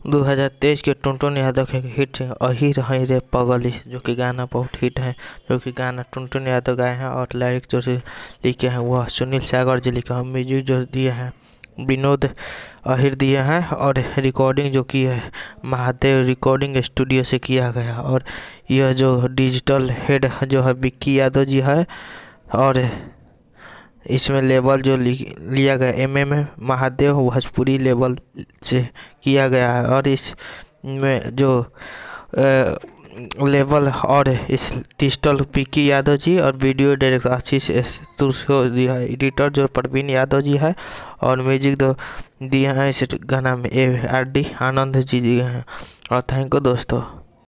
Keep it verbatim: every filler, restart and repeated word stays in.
दो हज़ार तेईस के टुनटुन यादव के हिट अही रही रे पगली, जो कि गाना बहुत हिट है, जो कि गाना टुनटुन यादव गाए हैं और लिरिक्स जो लिखे हैं वह सुनील सागर जी लिखा है। म्यूजिक जो दिए हैं विनोद अहिर दिए हैं और रिकॉर्डिंग जो की है महादेव रिकॉर्डिंग स्टूडियो से किया गया। और यह जो डिजिटल हेड जो है विक्की यादव जी है और इसमें लेवल जो लिया गया M M Mahadev Bhojpuri level से किया गया है। और इसमें जो लेवल और इस डिजिटल विक्की यादव जी और वीडियो डायरेक्टर आशीष दिया है। एडिटर जो प्रवीण यादव जी है और म्यूजिक जो दिए हैं इस गाना में A R D Anand ji दिए हैं। और थैंक यू दोस्तों।